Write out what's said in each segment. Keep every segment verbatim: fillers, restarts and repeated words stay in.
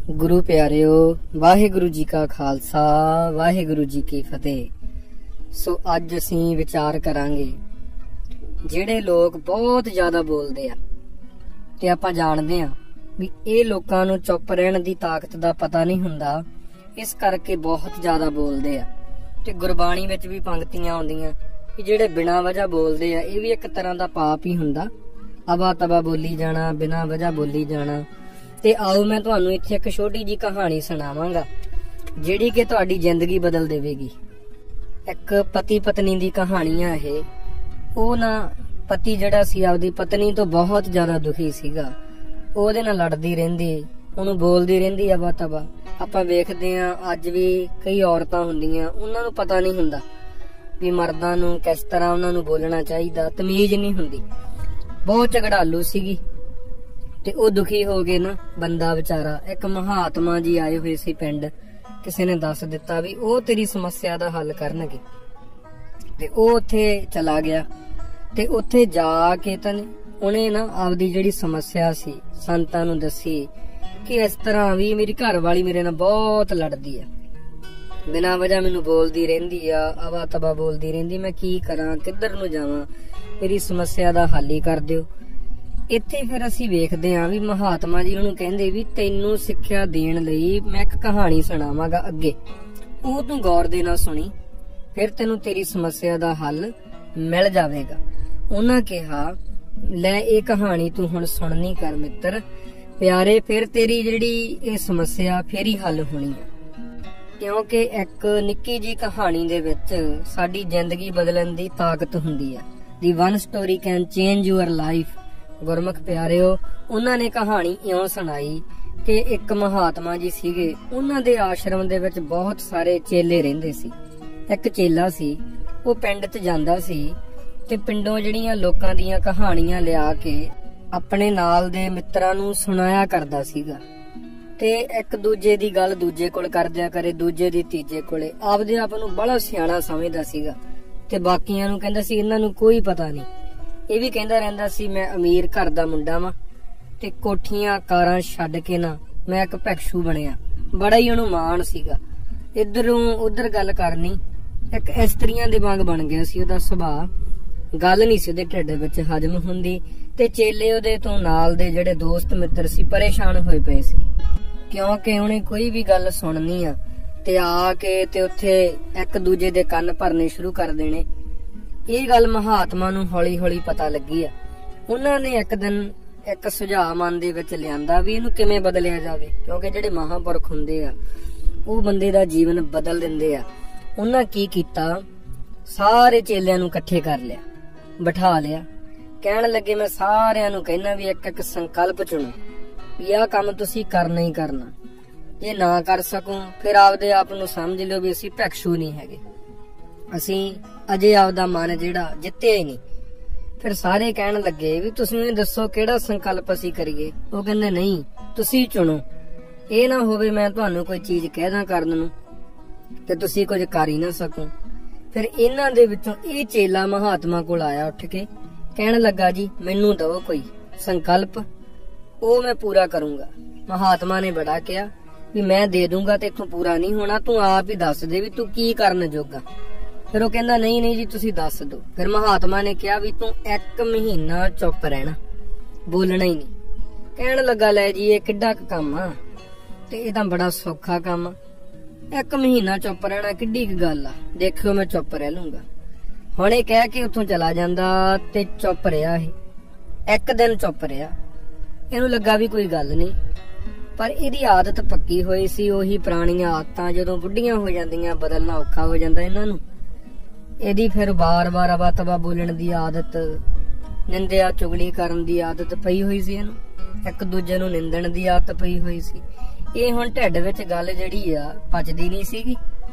गुरु प्यारिओ, वाहिगुरु जी का खालसा, वाहिगुरु जी की फतेह। सो अज असीं विचार करांगे ਜਿਹੜੇ ਲੋਕ ਬਹੁਤ ਜ਼ਿਆਦਾ ਬੋਲਦੇ ਆ ਤੇ ਆਪਾਂ ਜਾਣਦੇ ਆ ਵੀ ਇਹ ਲੋਕਾਂ ਨੂੰ ਚੁੱਪ ਰਹਿਣ ਦੀ ਤਾਕਤ ਦਾ ਪਤਾ ਨਹੀਂ ਹੁੰਦਾ, ਇਸ ਕਰਕੇ ਬਹੁਤ ਜ਼ਿਆਦਾ ਬੋਲਦੇ ਆ। ਤੇ ਗੁਰਬਾਣੀ ਵਿੱਚ ਵੀ ਪੰਕਤੀਆਂ ਆਉਂਦੀਆਂ ਕਿ ਜਿਹੜੇ ਬਿਨਾਂ ਵਜ੍ਹਾ ਬੋਲਦੇ ਆ, ਇਹ ਵੀ ਇੱਕ ਤਰ੍ਹਾਂ ਦਾ ਪਾਪ ਹੀ ਹੁੰਦਾ। ਅਵਾ ਤਵਾ ਬੋਲੀ ਜਾਣਾ, ਬਿਨਾਂ ਵਜ੍ਹਾ ਬੋਲੀ ਜਾਣਾ। ਤੇ ਆਓ ਮੈਂ ਤੁਹਾਨੂੰ ਇੱਥੇ ਇੱਕ ਛੋਟੀ ਜੀ ਕਹਾਣੀ ਸੁਣਾਵਾਂਗਾ ਜਿਹੜੀ ਕਿ ਤੁਹਾਡੀ ਜ਼ਿੰਦਗੀ ਬਦਲ ਦੇਵੇਗੀ। ਇੱਕ ਪਤੀ ਪਤਨੀ ਦੀ ਕਹਾਣੀ ਆ ਇਹ। ਉਹ ਨਾ ਪਤੀ ਜਿਹੜਾ ਸੀ ਆਪਦੀ ਪਤਨੀ ਤੋਂ ਬਹੁਤ ਜ਼ਿਆਦਾ ਦੁਖੀ ਸੀਗਾ। ਉਹਦੇ ਨਾਲ ਲੜਦੀ ਰਹਿੰਦੀ, ਉਹਨੂੰ ਬੋਲਦੀ ਰਹਿੰਦੀ ਅਵਾ ਤਵਾ। ਆਪਾਂ ਵੇਖਦੇ ਆ ਅੱਜ ਵੀ ਕਈ ਔਰਤਾਂ ਹੁੰਦੀਆਂ, ਉਹਨਾਂ ਨੂੰ ਪਤਾ ਨਹੀਂ ਹੁੰਦਾ ਵੀ ਮਰਦਾਂ ਨੂੰ ਕਿਸ ਤਰ੍ਹਾਂ ਉਹਨਾਂ ਨੂੰ ਬੋਲਣਾ ਚਾਹੀਦਾ, ਤਮੀਜ਼ ਨਹੀਂ ਹੁੰਦੀ। ਬਹੁਤ ਝਗੜਾਲੂ ਸੀਗੀ ਤੇ ਉਹ ਦੁਖੀ ਹੋ ਗਏ ਨਾ ਬੰਦਾ ਵਿਚਾਰਾ। ਇੱਕ ਮਹਾਤਮਾ ਜੀ ਆਏ ਹੋਏ ਸੀ ਪਿੰਡ, ਕਿਸੇ ਨੇ ਦੱਸ ਦਿੱਤਾ ਵੀ ਉਹ ਤੇਰੀ ਸਮੱਸਿਆ ਦਾ ਹੱਲ ਕਰਨਗੇ। ਤੇ ਉਹ ਉੱਥੇ ਚਲਾ ਗਿਆ ਤੇ ਉੱਥੇ ਜਾ ਕੇ ਤਾਂ ਉਹਨੇ ਨਾ ਆਪਦੀ ਜਿਹੜੀ ਸਮੱਸਿਆ ਸੀ ਸੰਤਾਂ ਨੂੰ ਦੱਸੀ ਕਿ ਇਸ ਤਰ੍ਹਾਂ ਵੀ ਮੇਰੀ ਘਰ ਵਾਲੀ ਮੇਰੇ ਨਾਲ ਬਹੁਤ ਲੜਦੀ ਆ, ਬਿਨਾਂ ਵਜ੍ਹਾ ਮੈਨੂੰ ਬੋਲਦੀ ਰਹਿੰਦੀ ਆ, ਅਵਾ ਤਵਾ ਬੋਲਦੀ ਰਹਿੰਦੀ, ਮੈਂ ਕੀ ਕਰਾਂ, ਕਿੱਧਰ ਨੂੰ ਜਾਵਾਂ, ਮੇਰੀ ਸਮੱਸਿਆ ਦਾ ਹੱਲ ਹੀ ਕਰ ਦਿਓ। ਇੱਥੇ ਫਿਰ ਅਸੀਂ ਵੇਖਦੇ ਹਾਂ ਵੀ ਮਹਾਤਮਾ ਜੀ ਉਹਨੂੰ ਕਹਿੰਦੇ ਵੀ ਤੈਨੂੰ ਸਿੱਖਿਆ ਦੇਣ ਲਈ ਮੈਂ ਇੱਕ ਕਹਾਣੀ ਸੁਣਾਵਾਂਗਾ ਅੱਗੇ, ਉਹ ਤੂੰ ਗੌਰ ਦੇ ਨਾਲ ਸੁਣੀ, ਫਿਰ ਤੈਨੂੰ ਤੇਰੀ ਸਮੱਸਿਆ ਦਾ ਹੱਲ ਮਿਲ ਜਾਵੇਗਾ। ਉਹਨਾਂ ਕਿਹਾ ਲੈ ਇਹ ਕਹਾਣੀ ਤੂੰ ਹੁਣ ਸੁਣਨੀ ਕਰ ਮਿੱਤਰ ਪਿਆਰੇ, ਫਿਰ ਤੇਰੀ ਜਿਹੜੀ ਇਹ ਸਮੱਸਿਆ ਫੇਰ ਹੀ ਹੱਲ ਹੋਣੀ ਹੈ। ਕਿਉਂਕਿ ਇੱਕ ਨਿੱਕੀ ਜੀ ਕਹਾਣੀ ਦੇ ਵਿੱਚ ਸਾਡੀ ਜ਼ਿੰਦਗੀ ਬਦਲਣ ਦੀ ਤਾਕਤ ਹੁੰਦੀ ਹੈ। The one story can change your life. Gurmukh ਪਿਆਰਿਓ, ਉਹਨਾਂ ਨੇ ਕਹਾਣੀ ਇਉਂ ਸੁਣਾਈ ਕਿ ਇੱਕ ਮਹਾਤਮਾ ਜੀ ਸੀਗੇ, ਉਹਨਾਂ ਦੇ ਆਸ਼ਰਮ ਦੇ ਵਿੱਚ ਬਹੁਤ ਸਾਰੇ ਚੇਲੇ ਰਹਿੰਦੇ ਸੀ। ਇੱਕ ਚੇਲਾ ਸੀ, ਉਹ ਪਿੰਡ 'ਚ ਜਾਂਦਾ ਸੀ ਤੇ ਪਿੰਡੋਂ ਜਿਹੜੀਆਂ ਲੋਕਾਂ ਦੀਆਂ ਕਹਾਣੀਆਂ ਲਿਆ ਕੇ ਆਪਣੇ ਨਾਲ ਦੇ ਮਿੱਤਰਾਂ ਨੂੰ ਸੁਣਾਇਆ ਕਰਦਾ ਸੀਗਾ। ਤੇ ਇੱਕ ਦੂਜੇ ਦੀ ਗੱਲ ਦੂਜੇ ਕੋਲ ਕਰ ਦਿਆ ਕਰੇ, ਦੂਜੇ ਦੀ ਤੀਜੇ ਕੋਲੇ। ਆਪਦੇ ਆਪ ਨੂੰ ਬੜਾ ਸਿਆਣਾ ਸਮਝਦਾ ਸੀਗਾ ਤੇ ਬਾਕੀਆਂ ਨੂੰ ਕਹਿੰਦਾ ਸੀ ਇਹਨਾਂ ਨੂੰ ਕੋਈ ਪਤਾ ਨਹੀਂ। ਇਹ ਵੀ ਕਹਿੰਦਾ ਰਹਿੰਦਾ ਸੀ ਮੈਂ ਅਮੀਰ ਘਰ ਦਾ ਮੁੰਡਾ ਵਾਂ ਤੇ ਕੋਠੀਆਂ ਕਾਰਾਂ ਛੱਡ ਕੇ ਨਾ ਮੈਂ ਇੱਕ ਭਿਕਸ਼ੂ ਬਣਿਆ। ਬੜਾ ਹੀ ਉਹਨੂੰ ਮਾਣ ਸੀਗਾ, ਇੱਧਰੋਂ ਉਧਰ ਗੱਲ ਕਰਨੀ। ਇੱਕ ਇਸਤਰੀਆਂ ਦੇ ਵਾਂਗ ਬਣ ਗਿਆ ਸੀ ਉਹਦਾ ਸੁਭਾਅ, ਗੱਲ ਨਹੀਂ ਸੀ ਉਹਦੇ ਢਿੱਡ ਵਿੱਚ ਹਜਮ ਹੁੰਦੀ। ਤੇ ਚੇਲੇ ਉਹਦੇ ਤੋਂ ਨਾਲ ਦੇ ਜਿਹੜੇ ਦੋਸਤ ਮਿੱਤਰ ਸੀ ਪਰੇਸ਼ਾਨ ਹੋਏ ਪਏ ਸੀ, ਕਿਉਂਕਿ ਉਹਨੇ ਕੋਈ ਵੀ ਗੱਲ ਸੁਣਨੀ ਆ ਤੇ ਆ ਕੇ ਤੇ ਉੱਥੇ ਇੱਕ ਦੂਜੇ ਦੇ ਕੰਨ ਭਰਨੇ ਸ਼ੁਰੂ ਕਰ ਦੇਣੇ। ਇਹ ਗੱਲ ਮਹਾਤਮਾ ਨੂੰ ਹੌਲੀ ਹੌਲੀ ਪਤਾ ਲੱਗੀ ਆ। ਉਹਨਾਂ ਨੇ ਇੱਕ ਦਿਨ ਇੱਕ ਸੁਝਾਅ ਮਨ ਦੇ ਵਿੱਚ ਲਿਆਂਦਾ ਵੀ ਇਹਨੂੰ ਕਿਵੇਂ ਬਦਲਿਆ ਜਾਵੇ, ਕਿਉਂਕਿ ਜਿਹੜੇ ਮਹਾਂਪੁਰਖ ਹੁੰਦੇ ਆ ਉਹ ਬੰਦੇ ਦਾ ਜੀਵਨ ਬਦਲ ਦਿੰਦੇ ਆ। ਉਹਨਾਂ ਕੀ ਕੀਤਾ, ਸਾਰੇ ਚੇਲਿਆਂ ਨੂੰ ਇਕੱਠੇ ਕਰ ਲਿਆ, ਬਿਠਾ ਲਿਆ। ਕਹਿਣ ਲੱਗੇ ਮੈਂ ਸਾਰਿਆਂ ਨੂੰ ਕਹਿਣਾ ਵੀ ਇੱਕ ਇੱਕ ਸੰਕਲਪ ਚੁਣੋ ਵੀ ਆਹ ਕੰਮ ਤੁਸੀਂ ਕਰਨਾ ਹੀ ਕਰਨਾ। ਜੇ ਨਾ ਕਰ ਸਕੋ ਫਿਰ ਆਪਦੇ ਆਪ ਨੂੰ ਸਮਝ ਲਿਓ ਵੀ ਅਸੀਂ ਭਿਕਸ਼ੂ ਨਹੀਂ ਹੈਗੇ, ਅਸੀਂ ਅਜੇ ਆਪਦਾ ਮਨ ਜਿਹੜਾ ਜਿੱਤਿਆ ਹੀ ਨਹੀਂ। ਫਿਰ ਸਾਰੇ ਕਹਿਣ ਲੱਗੇ ਵੀ ਤੁਸੀਂ ਇਹ ਦੱਸੋ ਕਿਹੜਾ ਸੰਕਲਪ ਅਸੀਂ ਕਰੀਏ। ਉਹ ਕਹਿੰਦੇ ਨਹੀਂ ਤੁਸੀਂ ਚੁਣੋ, ਇਹ ਨਾ ਹੋਵੇ ਮੈਂ ਤੁਹਾਨੂੰ ਕੋਈ ਚੀਜ਼ ਕਹਿਦਾ ਕਰਨ ਨੂੰ ਤੇ ਤੁਸੀਂ ਕੁਝ ਕਰ ਹੀ ਨਾ ਸਕੋ। ਫਿਰ ਇਹਨਾਂ ਦੇ ਵਿੱਚੋਂ ਇਹ ਚੇਲਾ ਮਹਾਤਮਾ ਕੋਲ ਆਇਆ ਉੱਠ ਕੇ, ਕਹਿਣ ਲੱਗਾ ਜੀ ਮੈਨੂੰ ਦਿਓ ਕੋਈ ਸੰਕਲਪ, ਉਹ ਮੈਂ ਪੂਰਾ ਕਰੂੰਗਾ। ਮਹਾਤਮਾ ਨੇ ਬੜਾ ਕਿਹਾ ਵੀ ਮੈਂ ਦੇ ਦੂੰਗਾ ਤੇ ਇੱਥੋਂ ਪੂਰਾ ਨਹੀਂ ਹੋਣਾ, ਤੂੰ ਆਪ ਹੀ ਦੱਸ ਦੇ ਵੀ ਤੂੰ ਕੀ ਕਰਨ ਜੋਗਾ। ਫਿਰ ਉਹ ਕਹਿੰਦਾ ਨਹੀਂ ਨਹੀਂ ਜੀ ਤੁਸੀਂ ਦੱਸ ਦਿਓ। ਫਿਰ ਮਹਾਤਮਾ ਨੇ ਕਿਹਾ ਵੀ ਤੂੰ ਇੱਕ ਮਹੀਨਾ ਚੁੱਪ ਰਹਿਣਾ, ਬੋਲਣਾ ਹੀ ਨਹੀਂ। ਕਹਿਣ ਲੱਗਾ ਲੈ ਜੀ ਇਹ ਕਿੱਡਾ ਕੁ ਕੰਮ ਆ, ਤੇ ਇਹ ਤਾਂ ਬੜਾ ਸੌਖਾ ਕੰਮ ਆ, ਇੱਕ ਮਹੀਨਾ ਚੁੱਪ ਰਹਿਣਾ ਕਿੱਡੀ ਕੁ ਗੱਲ ਆ, ਦੇਖਿਓ ਮੈਂ ਚੁੱਪ ਰਹਿ ਲੂੰਗਾ। ਹੁਣ ਇਹ ਕਹਿ ਕੇ ਉੱਥੋਂ ਚਲਾ ਜਾਂਦਾ ਤੇ ਚੁੱਪ ਰਿਹਾ। ਇਹ ਇੱਕ ਦਿਨ ਚੁੱਪ ਰਿਹਾ, ਇਹਨੂੰ ਲੱਗਾ ਵੀ ਕੋਈ ਗੱਲ ਨਹੀਂ, ਪਰ ਇਹਦੀ ਆਦਤ ਪੱਕੀ ਹੋਈ ਸੀ, ਉਹੀ ਪੁਰਾਣੀਆਂ ਆਦਤਾਂ ਜਦੋਂ ਬੁੱਢੀਆਂ ਹੋ ਜਾਂਦੀਆਂ ਬਦਲਣਾ ਔਖਾ ਹੋ ਜਾਂਦਾ ਇਹਨਾਂ ਨੂੰ। ਇਹਦੀ ਫਿਰ ਬਾਰ-ਬਾਰ ਅਵਾ ਤਵਾ ਬੋਲਣ ਦੀ ਆਦਤ, ਨਿੰਦਿਆ ਚੁਗਲੀ ਕਰਨ ਦੀ ਆਦਤ ਪਈ ਹੋਈ ਸੀ ਇਹਨੂੰ, ਇੱਕ ਦੂਜੇ ਨੂੰ ਨਿੰਦਣ ਦੀ ਆਦਤ ਪਈ ਹੋਈ ਸੀ। ਇਹ ਹੁਣ ਢਿੱਡ ਵਿੱਚ ਗੱਲ ਜਿਹੜੀ ਆ ਪਚਦੀ ਨਹੀਂ ਸੀਗੀ,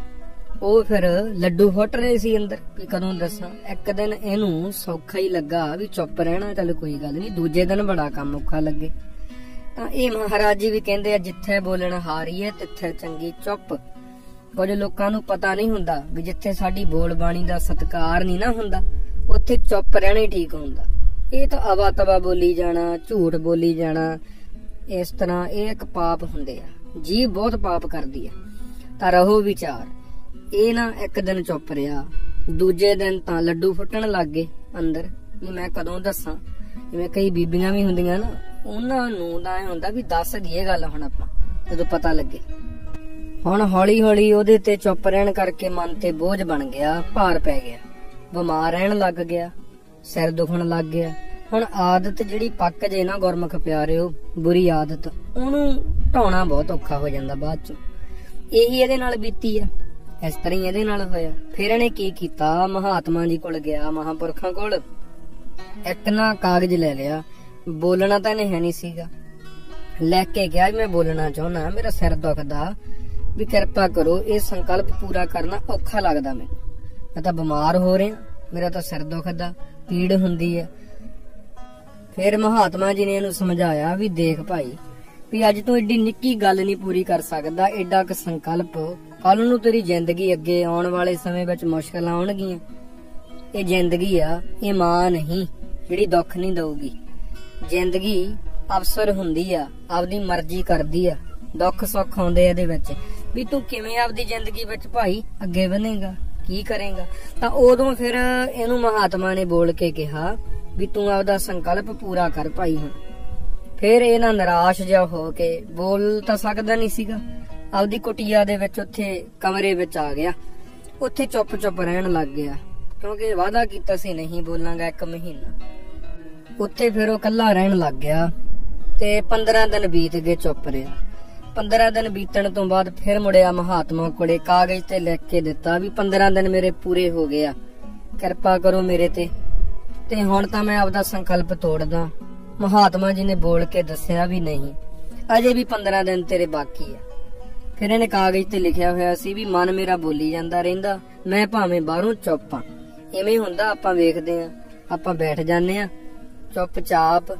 ਉਹ ਫਿਰ ਲੱਡੂ ਫੁੱਟ ਰਹੇ ਸੀ ਅੰਦਰ ਵੀ ਕਦੋਂ ਦੱਸਾਂ। ਇੱਕ ਦਿਨ ਇਹਨੂੰ ਸੌਖਾ ਹੀ ਲੱਗਾ ਵੀ ਚੁੱਪ ਰਹਿਣਾ, ਚੱਲ ਕੋਈ ਗੱਲ ਨਹੀਂ। ਦੂਜੇ ਦਿਨ ਬੜਾ ਕੰਮ ਔਖਾ ਲੱਗੇ ਤਾਂ ਇਹ ਮਹਾਰਾਜ ਜੀ ਵੀ ਕਹਿੰਦੇ ਆ ਜਿੱਥੇ ਬੋਲਣ ਹਾਰੀਏ ਤਿੱਥੇ ਚੰਗੀ ਚੁੱਪ। ਕੁਝ ਲੋਕਾਂ ਨੂੰ ਪਤਾ ਨਹੀਂ ਹੁੰਦਾ ਵੀ ਜਿੱਥੇ ਸਾਡੀ ਬੋਲ ਬਾਣੀ ਦਾ ਸਤਿਕਾਰ ਨਹੀਂ ਨਾ ਹੁੰਦਾ ਉੱਥੇ ਚੁੱਪ ਰਹਿਣਾ ਹੀ ਠੀਕ ਹੁੰਦਾ। ਇਹ ਤਾਂ ਅਵਾ ਤਵਾ ਬੋਲੀ ਜਾਣਾ, ਝੂਠ ਬੋਲੀ ਜਾਣਾ, ਇਸ ਤਰ੍ਹਾਂ ਇਹ ਇੱਕ ਪਾਪ ਹੁੰਦੇ ਆ। ਜੀਭ ਬਹੁਤ ਪਾਪ ਕਰਦੀ ਆ। ਤਾਂ ਰਹੋ ਵਿਚਾਰ। ਇਹ ਨਾ ਇੱਕ ਦਿਨ ਚੁੱਪ ਰਿਹਾ, ਦੂਜੇ ਦਿਨ ਤਾਂ ਲੱਡੂ ਫੁੱਟਣ ਲੱਗ ਗਏ ਅੰਦਰ। ਮੈਂ ਕਦੋਂ ਦੱਸਾਂ, ਜਿਵੇਂ ਕਈ ਬੀਬੀਆਂ ਵੀ ਹੁੰਦੀਆਂ ਨਾ, ਉਹਨਾਂ ਨੂੰ ਤਾਂ ਇਹ ਹੁੰਦਾ ਵੀ ਦੱਸ ਦਈਏ ਗੱਲ ਹੁਣ ਆਪਾਂ ਜਦੋਂ ਪਤਾ ਲੱਗੇ। ਹੁਣ ਹੌਲੀ ਹੌਲੀ ਉਹਦੇ ਤੇ ਚੁੱਪ ਰਹਿਣ ਕਰਕੇ ਮਨ ਤੇ ਬੋਝ ਬਣ ਗਿਆ, ਭਾਰ ਪੈ ਗਿਆ, ਬਿਮਾਰ ਰਹਿਣ ਲੱਗ ਗਿਆ, ਸਿਰ ਦੁਖਣ ਲੱਗ ਗਿਆ। ਹੁਣ ਆਦਤ ਜਿਹੜੀ ਪੱਕ ਜੇ ਨਾ ਗੁਰਮੁਖ ਪਿਆਰਿਓ, ਬੁਰੀ ਆਦਤ, ਉਹਨੂੰ ਢਾਉਣਾ ਬਹੁਤ ਔਖਾ ਹੋ ਜਾਂਦਾ ਬਾਅਦ ਚ। ਇਹੀ ਇਹਦੇ ਨਾਲ ਬੀਤੀ ਆ, ਇਸ ਤਰ੍ਹਾਂ ਹੀ ਇਹਦੇ ਨਾਲ ਹੋਇਆ। ਫਿਰ ਇਹਨੇ ਕੀ ਕੀਤਾ, ਮਹਾਤਮਾ ਜੀ ਕੋਲ ਗਿਆ, ਮਹਾਂਪੁਰਖਾਂ ਕੋਲ। ਇੱਕ ਨਾ ਕਾਗਜ਼ ਲੈ ਲਿਆ, ਬੋਲਣਾ ਤਾਂ ਇਹਨੇ ਹੈ ਨਹੀਂ ਸੀਗਾ, ਲੈ ਕੇ ਗਿਆ ਮੈਂ ਬੋਲਣਾ ਚਾਹੁੰਦਾ, ਮੇਰਾ ਸਿਰ ਦੁਖਦਾ, ਵੀ ਕਿਰਪਾ ਕਰੋ ਇਹ ਸੰਕਲਪ ਪੂਰਾ ਕਰਨਾ ਔਖਾ ਲੱਗਦਾ ਮੈਨੂੰ, ਮੈਂ ਤਾਂ ਬਿਮਾਰ ਹੋ ਰਿਹਾ, ਮੇਰਾ ਤਾਂ ਸਿਰ ਦੁਖਦਾ, ਪੀੜ ਹੁੰਦੀ ਹੈ। ਫਿਰ ਮਹਾਤਮਾ ਜੀ ਨੇ ਇਹਨੂੰ ਸਮਝਾਇਆ ਵੀ ਦੇਖ ਭਾਈ, ਵੀ ਅੱਜ ਤੂੰ ਏਡੀ ਨਿੱਕੀ ਗੱਲ ਨਹੀਂ ਪੂਰੀ ਕਰ ਸਕਦਾ, ਏਡਾ ਕ ਸੰਕਲਪ, ਕੱਲ ਨੂੰ ਤੇਰੀ ਜ਼ਿੰਦਗੀ ਅੱਗੇ ਆਉਣ ਵਾਲੇ ਸਮੇਂ ਵਿੱਚ ਮੁਸ਼ਕਲਾਂ ਆਉਣਗੀਆਂ। ਇਹ ਜ਼ਿੰਦਗੀ ਆ, ਇਹ ਮਾਂ ਨਹੀਂ ਜਿਹੜੀ ਦੁੱਖ ਨਹੀਂ ਦਊਗੀ। ਜ਼ਿੰਦਗੀ ਅਵਸਰ ਹੁੰਦੀ ਆ, ਆਪਦੀ ਮਰਜ਼ੀ ਕਰਦੀ ਆ, ਦੁੱਖ ਸੁੱਖ ਆਉਂਦੇ ਇਹਦੇ ਵਿੱਚ। ਵੀ ਤੂੰ ਕਿਵੇਂ ਆਪਦੀ ਜ਼ਿੰਦਗੀ ਵਿੱਚ ਭਾਈ ਅੱਗੇ ਵਧੇਗਾ, ਕੀ ਕਰੇਗਾ। ਤਾਂ ਉਦੋਂ ਫਿਰ ਇਹਨੂੰ ਮਹਾਤਮਾ ਨੇ ਬੋਲ ਕੇ ਕਿਹਾ ਵੀ ਤੂੰ ਆਪਦਾ ਸੰਕਲਪ ਪੂਰਾ ਕਰ ਭਾਈ। ਹੁਣ ਫਿਰ ਇਹ ਨਾ ਨਿਰਾਸ਼ ਜਿਹਾ ਹੋ ਕੇ, ਬੋਲ ਤਾਂ ਸਕਦਾ ਨਹੀਂ ਸੀਗਾ, ਆਪਦੀ ਕੁਟੀਆ ਦੇ ਵਿੱਚ ਉੱਥੇ ਕਮਰੇ ਵਿੱਚ ਆ ਗਿਆ, ਉੱਥੇ ਚੁੱਪ ਚੁੱਪ ਰਹਿਣ ਲੱਗ ਗਿਆ, ਕਿਉਂਕਿ ਵਾਅਦਾ ਕੀਤਾ ਸੀ ਨਹੀਂ ਬੋਲਾਂਗਾ ਇੱਕ ਮਹੀਨਾ। ਉੱਥੇ ਫਿਰ ਉਹ ਇਕੱਲਾ ਰਹਿਣ ਲੱਗ ਗਿਆ ਤੇ ਪੰਦਰਾਂ ਦਿਨ ਬੀਤ ਗਏ, ਚੁੱਪ ਰਿਹਾ। ਪੰਦਰਾਂ ਦਿਨ ਬੀਤਣ ਤੋਂ ਬਾਅਦ ਫਿਰ ਮੁੜਿਆ ਮਹਾਤਮਾ ਕੋਲੇ, ਕਾਗਜ਼ ਤੇ ਲਿਖ ਕੇ ਦਿੱਤਾ ਵੀ ਪੰਦਰਾਂ ਦਿਨ ਮੇਰੇ ਪੂਰੇ ਹੋ ਗਏ ਆ, ਕਿਰਪਾ ਕਰੋ ਮੇਰੇ ਤੇ, ਤੇ ਹੁਣ ਤਾਂ ਮੈਂ ਆਪਦਾ ਸੰਕਲਪ ਤੋੜਦਾ। ਮਹਾਤਮਾ ਜੀ ਨੇ ਬੋਲ ਕੇ ਦੱਸਿਆ ਵੀ ਨਹੀਂ, ਅਜੇ ਵੀ ਪੰਦਰਾਂ ਦਿਨ ਤੇਰੇ ਬਾਕੀ ਆ। ਫਿਰ ਇਹਨੇ ਕਾਗਜ਼ ਤੇ ਲਿਖਿਆ ਹੋਇਆ ਸੀ ਵੀ ਮਨ ਮੇਰਾ ਬੋਲੀ ਜਾਂਦਾ ਰਹਿੰਦਾ, ਮੈਂ ਭਾਵੇਂ ਬਾਹਰੋਂ ਚੁੱਪ ਆ। ਇਵੇਂ ਹੁੰਦਾ, ਆਪਾਂ ਵੇਖਦੇ ਆ, ਆਪਾਂ ਬੈਠ ਜਾਂਦੇ ਆ ਚੁੱਪ ਚਾਪ,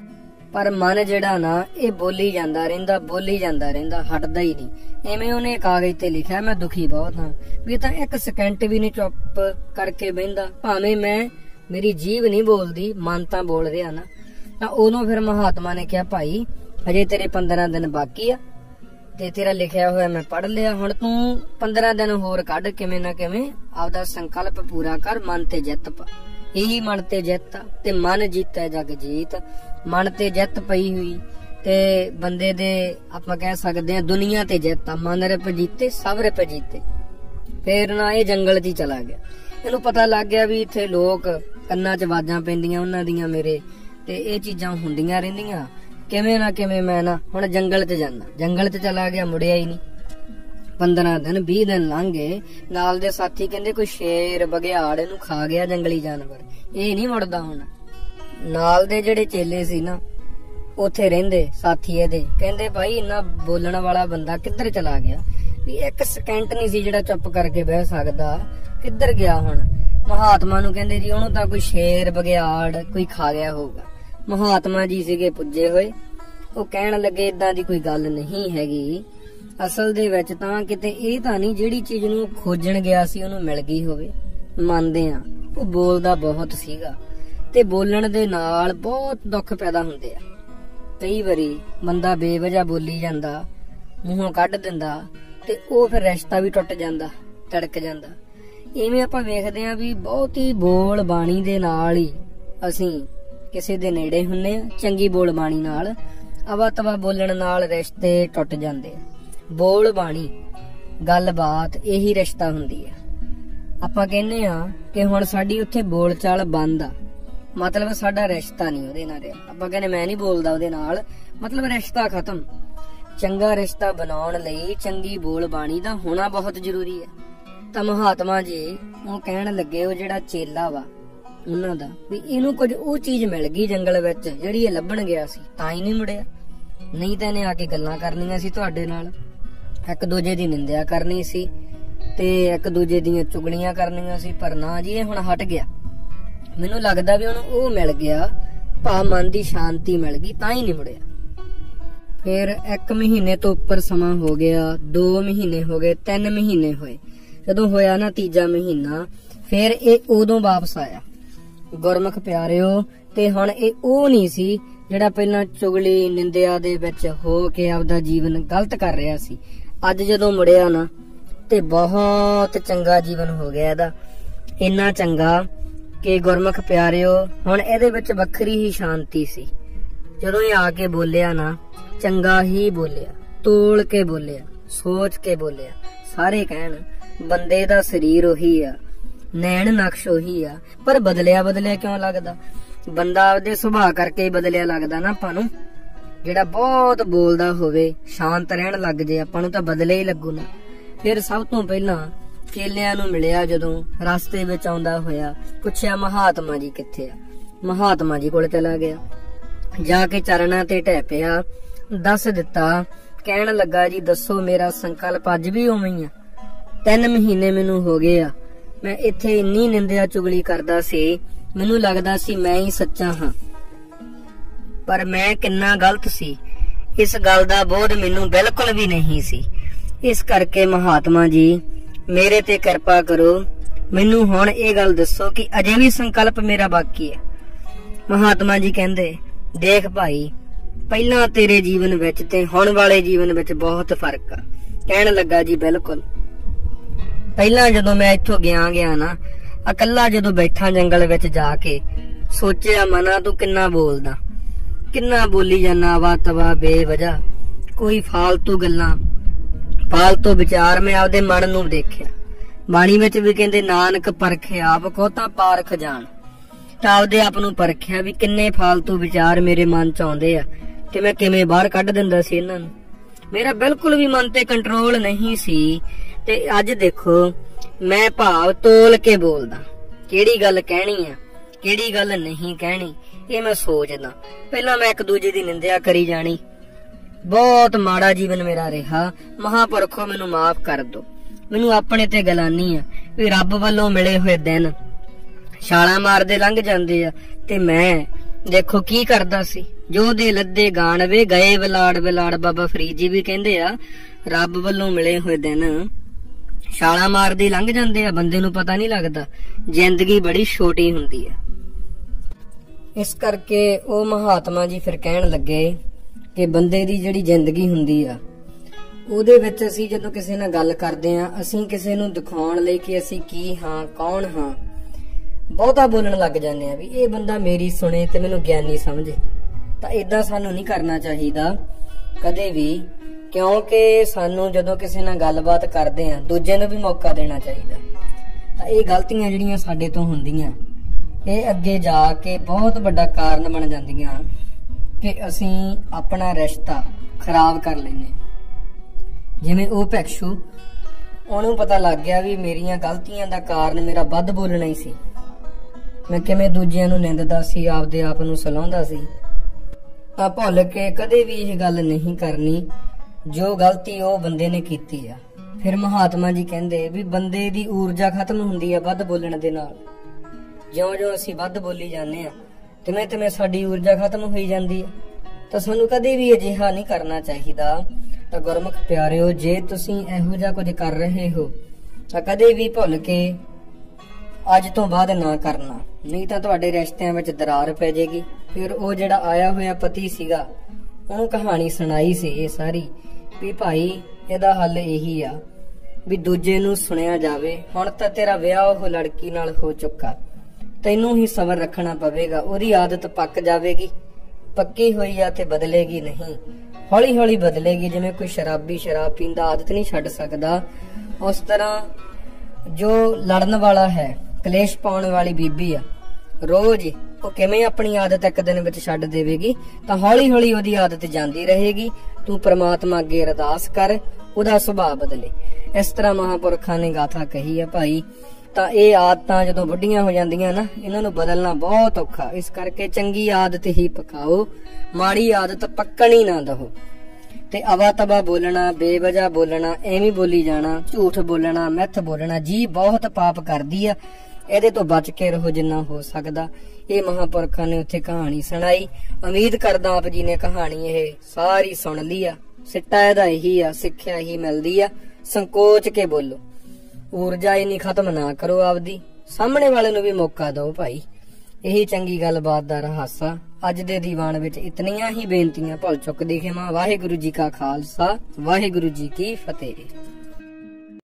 ਪਰ ਮਨ ਜਿਹੜਾ ਨਾ ਇਹ ਬੋਲੀ ਜਾਂਦਾ ਰਹਿੰਦਾ, ਬੋਲੀ ਜਾਂਦਾ ਰਹਿੰਦਾ, ਹਟਦਾ ਹੀ ਨਹੀਂ। ਐਵੇਂ ਉਹਨੇ ਕਾਗਜ਼ ਤੇ ਲਿਖਿਆ, ਮੈਂ ਦੁਖੀ ਬਹੁਤ ਹਾਂ ਵੀ ਤਾਂ ਇੱਕ ਸਕਿੰਟ ਵੀ ਨਹੀਂ ਚੁੱਪ ਕਰਕੇ ਬਹਿੰਦਾ, ਭਾਵੇਂ ਮੈਂ ਮੇਰੀ ਜੀਭ ਨਹੀਂ ਬੋਲਦੀ, ਮਨ ਤਾਂ ਬੋਲ ਰਿਹਾ ਨਾ। ਤਾਂ ਉਦੋਂ ਫਿਰ ਮਹਾਤਮਾ ਨੇ ਕਿਹਾ ਭਾਈ ਅਜੇ ਤੇਰੇ ਪੰਦਰਾਂ ਦਿਨ ਬਾਕੀ ਆ, ਤੇ ਤੇਰਾ ਲਿਖਿਆ ਹੋਇਆ ਮੈਂ ਪੜ੍ਹ ਲਿਆ, ਹੁਣ ਤੂੰ ਪੰਦਰਾਂ ਦਿਨ ਹੋਰ ਕੱਢ, ਕਿਵੇਂ ਨਾ ਕਿਵੇਂ ਆਪਦਾ ਸੰਕਲਪ ਪੂਰਾ ਕਰ, ਮਨ ਤੇ ਜਿੱਤ ਪਾ। ਇਹੀ ਮਨ ਤੇ ਜਿੱਤ, ਤੇ ਮਨ ਜੀਤੈ ਜਗ ਜੀਤ। ਮਨ ਤੇ ਜਿੱਤ ਪਈ ਹੋਈ ਤੇ ਬੰਦੇ ਦੇ ਆਪਾਂ ਕਹਿ ਸਕਦੇ ਆ ਦੁਨੀਆ ਤੇ ਜਿੱਤ ਆ, ਮਨ ਰਿਪ ਜੀਤੇ ਸਭ ਰਿਪ ਜੀਤੇ। ਫੇਰ ਨਾ ਇਹ ਜੰਗਲ 'ਚ ਹੀ ਚਲਾ ਗਿਆ। ਇਹਨੂੰ ਪਤਾ ਲੱਗ ਗਿਆ ਵੀ ਇੱਥੇ ਲੋਕ ਕੰਨਾਂ 'ਚ ਆਵਾਜ਼ਾਂ ਪੈਂਦੀਆਂ ਉਹਨਾਂ ਦੀਆਂ ਮੇਰੇ, ਤੇ ਇਹ ਚੀਜ਼ਾਂ ਹੁੰਦੀਆਂ ਰਹਿੰਦੀਆਂ, ਕਿਵੇਂ ਨਾ ਕਿਵੇਂ ਮੈਂ ਨਾ ਹੁਣ ਜੰਗਲ 'ਚ ਜਾਣਾ। ਜੰਗਲ 'ਚ ਚਲਾ ਗਿਆ, ਮੁੜਿਆ ਹੀ ਨਹੀਂ। ਪੰਦਰਾਂ ਦਿਨ ਵੀਹ ਦਿਨ ਲੰਘ ਗਏ। ਨਾਲ ਦੇ ਸਾਥੀ ਕਹਿੰਦੇ ਕੋਈ ਸ਼ੇਰ ਬਘਿਆੜ ਇਹਨੂੰ ਖਾ ਗਿਆ, ਜੰਗਲੀ ਜਾਨਵਰ, ਇਹ ਨਹੀਂ ਮੁੜਦਾ ਹੁਣ। ਨਾਲ ਦੇ ਜਿਹੜੇ ਚੇਲੇ ਸੀ ਨਾ ਉੱਥੇ ਰਹਿੰਦੇ ਸਾਥੀ ਇਹਦੇ, ਕਹਿੰਦੇ ਭਾਈ ਇੰਨਾ ਬੋਲਣ ਵਾਲਾ ਬੰਦਾ ਕਿੱਧਰ ਚਲਾ ਗਿਆ, ਵੀ ਇੱਕ ਸਕਿੰਟ ਨਹੀਂ ਸੀ ਜਿਹੜਾ ਚੁੱਪ ਕਰਕੇ ਬਹਿ ਸਕਦਾ, ਕਿੱਧਰ ਗਿਆ ਹੁਣ। ਮਹਾਤਮਾ ਨੂੰ ਕਹਿੰਦੇ ਜੀ ਉਹਨੂੰ ਤਾਂ ਕੋਈ ਸ਼ੇਰ ਬਘਿਆੜ ਕੋਈ ਖਾ ਗਿਆ ਹੋਊਗਾ। ਮਹਾਤਮਾ ਜੀ ਸੀਗੇ ਪੁੱਜੇ ਹੋਏ, ਉਹ ਕਹਿਣ ਲੱਗੇ ਏਦਾਂ ਦੀ ਕੋਈ ਗੱਲ ਨਹੀਂ ਹੈਗੀ, ਅਸਲ ਦੇ ਵਿੱਚ ਤਾਂ ਕਿਤੇ ਇਹ ਤਾਂ ਨਹੀਂ ਜਿਹੜੀ ਚੀਜ਼ ਨੂੰ ਖੋਜਣ ਗਿਆ ਸੀ ਉਹਨੂੰ ਮਿਲ ਗਈ ਹੋਵੇ। ਮੰਨਦੇ ਆ ਉਹ ਬੋਲਦਾ ਬਹੁਤ ਸੀਗਾ, ਤੇ ਬੋਲਣ ਦੇ ਨਾਲ ਬਹੁਤ ਦੁੱਖ ਪੈਦਾ ਹੁੰਦੇ ਆ। ਕਈ ਵਾਰੀ ਬੰਦਾ ਬੇਵਜ੍ਹਾ ਬੋਲੀ ਜਾਂਦਾ, ਮੂੰਹੋਂ ਕੱਢ ਦਿੰਦਾ, ਤੇ ਉਹ ਫਿਰ ਰਿਸ਼ਤਾ ਵੀ ਟੁੱਟ ਜਾਂਦਾ, ਤੜਕ ਜਾਂਦਾ। ਇਵੇਂ ਆਪਾਂ ਵੇਖਦੇ ਆ ਵੀ ਬਹੁਤ ਹੀ ਬੋਲ ਬਾਣੀ ਦੇ ਨਾਲ ਹੀ ਅਸੀਂ ਕਿਸੇ ਦੇ ਨੇੜੇ ਹੁੰਨੇ ਆ। ਚੰਗੀ ਬੋਲ ਬਾਣੀ ਨਾਲ, ਅਵਾ ਤਵਾ ਬੋਲਣ ਨਾਲ ਰਿਸ਼ਤੇ ਟੁੱਟ ਜਾਂਦੇ ਆ। ਬੋਲ ਬਾਣੀ ਗੱਲਬਾਤ ਇਹੀ ਰਿਸ਼ਤਾ ਹੁੰਦੀ ਆ। ਆਪਾਂ ਕਹਿੰਦੇ ਆ ਕਿ ਹੁਣ ਸਾਡੀ ਉੱਥੇ ਬੋਲ ਚਾਲ ਬੰਦ ਆ, ਮਤਲਬ ਸਾਡਾ ਰਿਸ਼ਤਾ ਨਹੀਂ ਉਹਦੇ ਨਾਲ ਰਿਹਾ। ਆਪਾਂ ਕਹਿੰਦੇ ਮੈਂ ਨਹੀਂ ਬੋਲਦਾ ਉਹਦੇ ਨਾਲ, ਮਤਲਬ ਰਿਸ਼ਤਾ ਖਤਮ। ਚੰਗਾ ਰਿਸ਼ਤਾ ਬਣਾਉਣ ਲਈ ਚੰਗੀ ਬੋਲ ਬਾਣੀ ਦਾ ਹੋਣਾ ਬਹੁਤ ਜ਼ਰੂਰੀ ਹੈ। ਤਾਂ ਮਹਾਤਮਾ ਜੀ ਉਹ ਕਹਿਣ ਲੱਗੇ, ਉਹ ਜਿਹੜਾ ਚੇਲਾ ਵਾ ਉਹਨਾਂ ਦਾ, ਵੀ ਇਹਨੂੰ ਕੁਝ ਉਹ ਚੀਜ਼ ਮਿਲ ਗਈ ਜੰਗਲ ਵਿੱਚ ਜਿਹੜੀ ਇਹ ਲੱਭਣ ਗਿਆ ਸੀ, ਤਾਂ ਹੀ ਨਹੀਂ ਮੁੜਿਆ। ਨਹੀਂ ਤਾਂ ਇਹਨੇ ਆ ਕੇ ਗੱਲਾਂ ਕਰਨੀਆਂ ਸੀ ਤੁਹਾਡੇ ਨਾਲ, ਇੱਕ ਦੂਜੇ ਦੀ ਨਿੰਦਿਆ ਕਰਨੀ ਸੀ, ਤੇ ਇੱਕ ਦੂਜੇ ਦੀਆਂ ਚੁਗਲੀਆਂ ਕਰਨੀਆਂ ਸੀ। ਪਰ ਨਾ ਜੀ, ਇਹ ਹੁਣ ਹਟ ਗਿਆ। ਮੈਨੂੰ ਲੱਗਦਾ ਵੀ ਉਹਨੂੰ ਉਹ ਮਿਲ ਗਿਆ, ਭਾ ਮਨ ਦੀ ਸ਼ਾਂਤੀ ਮਿਲ ਗਈ, ਤਾਂ ਹੀ ਨਹੀਂ ਮੁੜਿਆ। ਫਿਰ ਇੱਕ ਮਹੀਨੇ ਤੋਂ ਉੱਪਰ ਸਮਾਂ ਹੋ ਗਿਆ, ਦੋ ਮਹੀਨੇ ਹੋ ਗਏ, ਤਿੰਨ ਮਹੀਨੇ ਹੋਏ। ਜਦੋਂ ਹੋਇਆ ਨਾ ਤੀਜਾ ਮਹੀਨਾ, ਫਿਰ ਇਹ ਉਦੋਂ ਵਾਪਸ ਆਇਆ। ਗੁਰਮੁਖ ਪਿਆਰਿਓ, ਤੇ ਹੁਣ ਇਹ ਉਹ ਨਹੀਂ ਸੀ ਜਿਹੜਾ ਪਹਿਲਾਂ ਚੁਗਲੀ ਨਿੰਦਿਆ ਦੇ ਵਿੱਚ ਹੋ ਕੇ ਆਪਦਾ ਜੀਵਨ ਗਲਤ ਕਰ ਰਿਹਾ ਸੀ, ਅੱਜ ਜਦੋਂ ਮੁੜਿਆ ਨਾ ਤੇ ਬਹੁਤ ਚੰਗਾ ਜੀਵਨ ਹੋ ਗਿਆ ਇਹਦਾ। ਇੰਨਾ ਚੰਗਾ ਕਿ ਗੁਰਮੁਖ ਪਿਆਰਿਓ ਹੁਣ ਇਹਦੇ ਵਿੱਚ ਵੱਖਰੀ ਹੀ ਸ਼ਾਂਤੀ ਸੀ। ਜਦੋਂ ਇਹ ਆ ਕੇ ਬੋਲਿਆ ਨਾ, ਚੰਗਾ ਹੀ ਬੋਲਿਆ, ਤੋਲ ਕੇ ਬੋਲਿਆ, ਸੋਚ ਕੇ ਬੋਲਿਆ। ਸਾਰੇ ਕਹਿਣ ਬੰਦੇ ਦਾ ਸਰੀਰ ਉਹੀ ਆ, ਨੈਣ ਨਕਸ਼ ਉਹੀ ਆ, ਪਰ ਬਦਲਿਆ ਬਦਲਿਆ ਕਿਉਂ ਲੱਗਦਾ? ਬੰਦਾ ਆਪਦੇ ਸੁਭਾਅ ਕਰਕੇ ਹੀ ਬਦਲਿਆ ਲੱਗਦਾ ਨਾ ਆਪਾਂ ਨੂੰ। ਜਿਹੜਾ ਬਹੁਤ ਬੋਲਦਾ ਹੋਵੇ, ਸ਼ਾਂਤ ਰਹਿਣ ਲੱਗ ਜੇ, ਆਪਾਂ ਨੂੰ ਤਾਂ ਬਦਲੇ ਹੀ ਲੱਗੂ ਨਾ। ਫਿਰ ਸਭ ਤੋਂ ਪਹਿਲਾਂ ਚੇਲਿਆਂ ਨੂੰ ਮਿਲਿਆ, ਜਦੋਂ ਰਸਤੇ ਵਿੱਚ ਆਉਂਦਾ ਹੋਇਆ ਪੁੱਛਿਆ ਮਹਾਤਮਾ ਜੀ ਕਿੱਥੇ ਆ। ਮਹਾਤਮਾ ਜੀ ਕੋਲ ਚਲਾ ਗਿਆ, ਜਾ ਕੇ ਚਰਨਾਂ ਤੇ ਢਹਿ ਪਿਆ, ਦੱਸ ਦਿੱਤਾ। ਕਹਿਣ ਲੱਗਾ ਜੀ ਦੱਸੋ, ਮੇਰਾ ਸੰਕਲਪ ਅੱਜ ਵੀ ਉਵੇਂ ਹੀ ਆ। ਤਿੰਨ ਮਹੀਨੇ ਮੈਨੂੰ ਹੋ ਗਏ ਆ, ਮੈਂ ਇੱਥੇ ਇੰਨੀ ਨਿੰਦਿਆ ਚੁਗਲੀ ਕਰਦਾ ਸੀ, ਮੈਨੂੰ ਲੱਗਦਾ ਸੀ ਮੈਂ ਹੀ ਸੱਚਾ ਹਾਂ, ਪਰ ਮੈਂ ਕਿੰਨਾ ਗਲਤ ਸੀ, ਇਸ ਗੱਲ ਦਾ ਬੋਧ ਮੈਨੂੰ ਬਿਲਕੁਲ ਵੀ ਨਹੀਂ ਸੀ। ਇਸ ਕਰਕੇ ਮਹਾਤਮਾ ਜੀ ਮੇਰੇ ਤੇ ਕਿਰਪਾ ਕਰੋ, ਮੈਨੂੰ ਹੁਣ ਇਹ ਗੱਲ ਦੱਸੋ ਕਿ ਅਜੇ ਵੀ ਸੰਕਲਪ ਮੇਰਾ ਬਾਕੀ ਹੈ। ਮਹਾਤਮਾ ਜੀ ਕਹਿੰਦੇ ਦੇਖ ਭਾਈ, ਪਹਿਲਾਂ ਤੇਰੇ ਜੀਵਨ ਵਿੱਚ ਤੇ ਹੁਣ ਵਾਲੇ ਜੀਵਨ ਵਿੱਚ ਬਹੁਤ ਫਰਕ ਆ। ਕਹਿਣ ਲੱਗਾ ਜੀ ਬਿਲਕੁਲ, ਪਹਿਲਾਂ ਜਦੋਂ ਮੈਂ ਇੱਥੋਂ ਗਿਆ ਗਿਆ ਨਾ, ਇਕੱਲਾ ਜਦੋਂ ਬੈਠਾ ਜੰਗਲ ਵਿੱਚ ਜਾ ਕੇ ਸੋਚਿਆ ਮਨਾ ਤੂੰ ਕਿੰਨਾ ਬੋਲਦਾ, ਕਿੰਨਾ ਬੋਲੀ ਜਾਨਾ ਵਾ ਤਵਾ ਬੇਵਜ੍ਹਾ, ਕੋਈ ਫਾਲਤੂ ਗੱਲਾਂ, ਫਾਲਤੂ ਵਿਚਾਰ। ਮੈਂ ਆਪਦੇ ਮਨ ਨੂੰ ਦੇਖਿਆ। ਬਾਣੀ ਵਿੱਚ ਵੀ ਕਹਿੰਦੇ ਨਾਨਕ ਪਰਖੇ ਆਪ ਕੋ ਤਾਂ ਪਾਰਖ ਜਾਣ। ਤਾਂ ਆਪਦੇ ਆਪ ਨੂੰ ਪਰਖਿਆ ਵੀ ਕਿੰਨੇ ਫਾਲਤੂ ਵਿਚਾਰ ਮੇਰੇ ਮਨ ਚ ਆਉਂਦੇ ਆ ਤੇ ਮੈਂ ਕਿਵੇਂ ਬਾਹਰ ਕੱਢ ਦਿੰਦਾ ਸੀ ਇਹਨਾਂ ਨੂੰ। ਮੇਰਾ ਬਿਲਕੁਲ ਵੀ ਮਨ ਤੇ ਕੰਟਰੋਲ ਨਹੀਂ ਸੀ। ਤੇ ਅੱਜ ਦੇਖੋ ਮੈਂ ਭਾਵ ਤੋਲ ਕੇ ਬੋਲਦਾ, ਕਿਹੜੀ ਗੱਲ ਕਹਿਣੀ ਆ ਕਿਹੜੀ ਗੱਲ ਨਹੀਂ ਕਹਿਣੀ ਇਹ ਮੈਂ ਸੋਚਦਾ। ਪਹਿਲਾਂ ਮੈਂ ਇੱਕ ਦੂਜੇ ਦੀ ਨਿੰਦਿਆ ਕਰੀ ਜਾਣੀ, ਬਹੁਤ ਮਾੜਾ ਜੀਵਨ ਮੇਰਾ ਰਿਹਾ। ਮਹਾਂਪੁਰਖੋ ਮੈਨੂੰ ਮਾਫ ਕਰ ਦੋ, ਮੈਨੂੰ ਆਪਣੇ ਤੇ ਗਲਾਨੀ ਆ ਵੀ ਰੱਬ ਵੱਲੋਂ ਮਿਲੇ ਹੋਏ ਦਿਨ ਛਾਲਾਂ ਮਾਰਦੇ ਲੰਘ ਜਾਂਦੇ ਆ ਤੇ ਮੈਂ ਦੇਖੋ ਕੀ ਕਰਦਾ ਸੀ। ਜੋ ਦੇ ਲੱਦੇ ਗਾਣ ਵੇ ਗਏ ਵਿਲਾੜ ਵਿਲਾੜ, ਬਾਬਾ ਫਰੀਦ ਜੀ ਵੀ ਕਹਿੰਦੇ ਆ ਰੱਬ ਵੱਲੋਂ ਮਿਲੇ ਹੋਏ ਦਿਨ ਛਾਲਾਂ ਮਾਰਦੇ ਲੰਘ ਜਾਂਦੇ ਆ, ਬੰਦੇ ਨੂੰ ਪਤਾ ਨਹੀਂ ਲੱਗਦਾ, ਜ਼ਿੰਦਗੀ ਬੜੀ ਛੋਟੀ ਹੁੰਦੀ ਆ। ਇਸ ਕਰਕੇ ਉਹ ਮਹਾਤਮਾ ਜੀ ਫਿਰ ਕਹਿਣ ਲੱਗੇ ਕਿ ਬੰਦੇ ਦੀ ਜਿਹੜੀ ਜ਼ਿੰਦਗੀ ਹੁੰਦੀ ਆ ਉਹਦੇ ਵਿੱਚ ਅਸੀਂ ਜਦੋਂ ਕਿਸੇ ਨਾਲ ਗੱਲ ਕਰਦੇ ਆ, ਅਸੀਂ ਕਿਸੇ ਨੂੰ ਦਿਖਾਉਣ ਲਈ ਕਿ ਅਸੀਂ ਕੀ ਹਾਂ, ਕੌਣ ਹਾਂ, ਬਹੁਤਾ ਬੋਲਣ ਲੱਗ ਜਾਂਦੇ ਆ ਵੀ ਇਹ ਬੰਦਾ ਮੇਰੀ ਸੁਣੇ ਤੇ ਮੈਨੂੰ ਗਿਆਨੀ ਸਮਝੇ। ਤਾਂ ਏਦਾਂ ਸਾਨੂੰ ਨਹੀਂ ਕਰਨਾ ਚਾਹੀਦਾ ਕਦੇ ਵੀ, ਕਿਉਂਕਿ ਸਾਨੂੰ ਜਦੋਂ ਕਿਸੇ ਨਾਲ ਗੱਲਬਾਤ ਕਰਦੇ ਆ ਦੂਜੇ ਨੂੰ ਵੀ ਮੌਕਾ ਦੇਣਾ ਚਾਹੀਦਾ। ਤਾਂ ਇਹ ਗਲਤੀਆਂ ਜਿਹੜੀਆਂ ਸਾਡੇ ਤੋਂ ਹੁੰਦੀਆਂ, ਇਹ ਅੱਗੇ ਜਾ ਕੇ ਬਹੁਤ ਵੱਡਾ ਕਾਰਨ ਬਣ ਜਾਂਦੀਆਂ ਕਿ ਅਸੀਂ ਆਪਣਾ ਰਿਸ਼ਤਾ ਖਰਾਬ ਕਰ ਲੈਂਦੇ। ਜਿਵੇਂ ਉਹ ਭਿਕਸ਼ੂ, ਉਹਨੂੰ ਪਤਾ ਲੱਗ ਗਿਆ ਵੀ ਮੇਰੀਆਂ ਗਲਤੀਆਂ ਦਾ ਕਾਰਨ ਮੇਰਾ ਵੱਧ ਬੋਲਣਾ ਹੀ ਸੀ। ਮੈਂ ਕਿਵੇਂ ਦੂਜਿਆਂ ਨੂੰ ਨਿੰਦਦਾ ਸੀ, ਆਪਦੇ ਆਪ ਨੂੰ ਸਲਾਹੁੰਦਾ ਸੀ। ਤਾਂ ਭੁੱਲ ਕੇ ਕਦੇ ਵੀ ਇਹ ਗੱਲ ਨਹੀਂ ਕਰਨੀ ਜੋ ਗਲਤੀ ਉਹ ਬੰਦੇ ਨੇ ਕੀਤੀ ਆ। ਫਿਰ ਮਹਾਤਮਾ ਜੀ ਕਹਿੰਦੇ ਵੀ ਬੰਦੇ ਦੀ ਊਰਜਾ ਖਤਮ ਹੁੰਦੀ ਆ ਵੱਧ ਬੋਲਣ ਦੇ ਨਾਲ। ਜਿਉਂ ਜਿਉਂ ਅਸੀਂ ਵੱਧ ਬੋਲੀ ਜਾਂਦੇ ਆ ਤਿਵੇਂ ਤਿਵੇਂ ਸਾਡੀ ਊਰਜਾ ਖਤਮ ਹੋਈ ਜਾਂਦੀ ਆ। ਤਾਂ ਸਾਨੂੰ ਕਦੇ ਵੀ ਅਜਿਹਾ ਨਹੀਂ ਕਰਨਾ ਚਾਹੀਦਾ। ਤਾਂ ਗੁਰਮੁਖ ਪਿਆਰਿਓ, ਜੇ ਤੁਸੀਂ ਇਹੋ ਜਿਹਾ ਕੁਝ ਕਰ ਰਹੇ ਹੋ ਤਾਂ ਕਦੇ ਵੀ ਭੁੱਲ ਕੇ ਅੱਜ ਤੋਂ ਬਾਅਦ ਨਾ ਕਰਨਾ, ਨਹੀਂ ਤਾਂ ਤੁਹਾਡੇ ਰਿਸ਼ਤਿਆਂ ਵਿੱਚ ਦਰਾਰ ਪੈ ਜਾਏਗੀ। ਫਿਰ ਉਹ ਜਿਹੜਾ ਆਇਆ ਹੋਇਆ ਪਤੀ ਸੀਗਾ, ਉਹਨੂੰ ਕਹਾਣੀ ਸੁਣਾਈ ਸੀ ਇਹ ਸਾਰੀ ਵੀ ਭਾਈ ਇਹਦਾ ਹੱਲ ਇਹੀ ਆ ਵੀ ਦੂਜੇ ਨੂੰ ਸੁਣਿਆ ਜਾਵੇ। ਹੁਣ ਤਾਂ ਤੇਰਾ ਵਿਆਹ ਉਹ ਲੜਕੀ ਨਾਲ ਹੋ ਚੁੱਕਾ, ਤੈਨੂੰ ਹੀ ਸਬਰ ਰੱਖਣਾ ਪਵੇਗਾ। ਉਹਦੀ ਆਦਤ ਪੱਕ ਜਾਵੇਗੀ, ਪੱਕੀ ਹੋਈ ਆ ਤੇ ਬਦਲੇਗੀ ਨਹੀਂ, ਹੌਲੀ ਹੌਲੀ ਬਦਲੇਗੀ। ਜਿਵੇਂ ਕੋਈ ਸ਼ਰਾਬੀ ਸ਼ਰਾਬ ਪੀਣ ਦਾ ਆਦਤ ਨਹੀਂ ਛੱਡ ਸਕਦਾ, ਉਸ ਤਰ੍ਹਾਂ ਜੋ ਲੜਨ ਵਾਲਾ ਹੈ, ਕਲੇਸ਼ ਪਾਉਣ ਵਾਲੀ ਬੀਬੀ ਆ, ਰੋਜ਼ ਉਹ ਕਿਵੇਂ ਆਪਣੀ ਆਦਤ ਇੱਕ ਦਿਨ ਵਿੱਚ ਛੱਡ ਦੇਵੇਗੀ। ਤਾਂ ਹੌਲੀ ਹੌਲੀ ਉਹਦੀ ਆਦਤ ਜਾਂਦੀ ਰਹੇਗੀ। ਤੂੰ ਪ੍ਰਮਾਤਮਾ ਅੱਗੇ ਅਰਦਾਸ ਕਰ, ਉਹਦਾ ਸੁਭਾਅ ਬਦਲੇ। ਇਸ ਤਰ੍ਹਾਂ ਮਹਾਂਪੁਰਖਾਂ ਨੇ ਗਾਥਾ ਕਹੀ ਆ ਭਾਈ। ਤਾਂ ਇਹ ਆਦਤਾਂ ਜਦੋਂ ਵੱਡੀਆਂ ਹੋ ਜਾਂਦੀਆਂ ਨਾ, ਇਹਨਾਂ ਨੂੰ ਬਦਲਣਾ ਬਹੁਤ ਔਖਾ। ਇਸ ਕਰਕੇ ਚੰਗੀ ਆਦਤ ਹੀ ਪਕਾਓ, ਮਾੜੀ ਆਦਤ ਪੱਕਣੀ ਨਾ ਦਹੋ। ਤੇ ਅਵਾ ਤਵਾ ਬੋਲਣਾ, ਬੇਵਜ੍ਹਾ ਬੋਲਣਾ, ਐਵੇਂ ਬੋਲੀ ਜਾਣਾ, ਝੂਠ ਬੋਲਣਾ, ਮਿੱਥ ਬੋਲਣਾ ਜੀ ਬਹੁਤ ਪਾਪ ਕਰਦੀ ਆ। ਇਹਦੇ ਤੋਂ ਬਚ ਕੇ ਰਹੋ ਜਿੰਨਾ ਹੋ ਸਕਦਾ। ਇਹ ਮਹਾਂਪੁਰਖਾਂ ਨੇ ਉੱਥੇ ਕਹਾਣੀ ਸੁਣਾਈ। ਉਮੀਦ ਕਰਦਾ ਆਪ ਜੀ ਨੇ ਕਹਾਣੀ ਇਹ ਸਾਰੀ ਸੁਣ ਲਈ ਆ। ਸਿੱਟਾ ਇਹਦਾ ਇਹੀ ਆ, ਸਿੱਖਿਆ ਹੀ ਮਿਲਦੀ ਆ, ਸੰਕੋਚ ਕੇ ਬੋਲੋ, ਊਰਜਾ ਇੰਨੀ ਖਤਮ ਨਾ ਕਰੋ ਆਪਦੀ। ਸਾਹਮਣੇ ਵਾਲੇ ਨੂੰ ਵੀ ਮੌਕਾ ਦਿਓ ਭਾਈ। ਇਹੀ ਚੰਗੀ ਗੱਲਬਾਤ ਦਾ ਰਹਾਸਾ। ਅੱਜ ਦੇ ਦੀਵਾਨ ਵਿੱਚ ਇਤਨੀਆਂ ਹੀ ਬੇਨਤੀਆਂ ਭੁੱਲ ਚੁੱਕ ਦੀ ਖਿਮਾ। ਵਾਹਿਗੁਰੂ ਜੀ ਕਾ ਖਾਲਸਾ, ਵਾਹਿਗੁਰੂ ਜੀ ਕੀ ਫਤਿਹ।